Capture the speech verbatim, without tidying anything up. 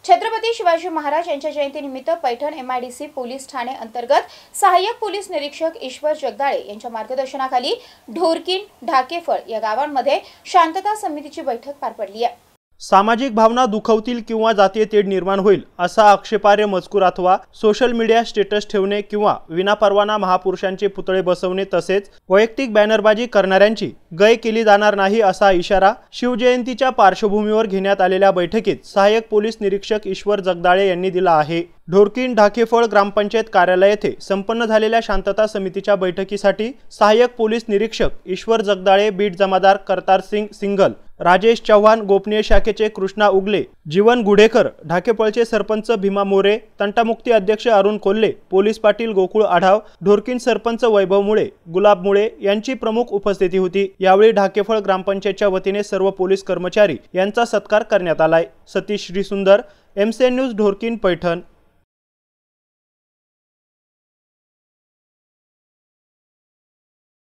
छत्रपती शिवाजी महाराज यांच्या जयंतीनिमित्त Paithan MIDC police Thane अंतर्गत सहाय्यक पोलीस निरीक्षक ईश्वर जगदाळे यांच्या मार्गदर्शनाखाली ढोरकीन ढाकेफळ या गावांमध्ये शांतता समितीची बैठक पार पडली आहे। सामाजिक भावना दुखवतील किंवा जातीय तेढ निर्माण होईल असा आक्षेपार्ह मजकूर अथवा सोशल मीडिया स्टेटस ठेवणे किंवा विनापरवाना महापुरुषांचे पुतळे बसवणे तसेच वैयक्तिक बॅनरबाजी करणाऱ्यांची गय केली जाणार नाही असा इशारा शिवजयंतीच्या पार्श्वभूमीवर घेण्यात आलेल्या बैठकीत सहाय्यक पोलीस निरीक्षक ईश्वर जगदाळे यांनी दिला आहे। ढोरकीन ढाकेफळ ग्रामपंचायत कार्यालय येथे संपन्न झालेल्या शांतता समितीच्या बैठकीसाठी सहाय्यक पोलीस निरीक्षक ईश्वर जगदाळे, बीट जमादार करतार सिंग सिंगल, राजेश चव्हाण, गोपनीय शाखेचे कृष्णा उगले, जीवन गुढेकर, ढाकेफळचे सरपंच भीमा मोरे, तंटामुक्ती अध्यक्ष अरुण कोल्हे, पोलीस पाटील गोकुळ आढाव, ढोरकीन सरपंच वैभव मुळे, गुलाब मुळे यांची प्रमुख उपस्थिती होती। यावेळी ढाकेफळ ग्रामपंचायतच्या वतीने सर्व पोलीस कर्मचारी यांचा सत्कार करण्यात आलाय। Satish Shrisundar, MCN news, Dhorkin, Paithan.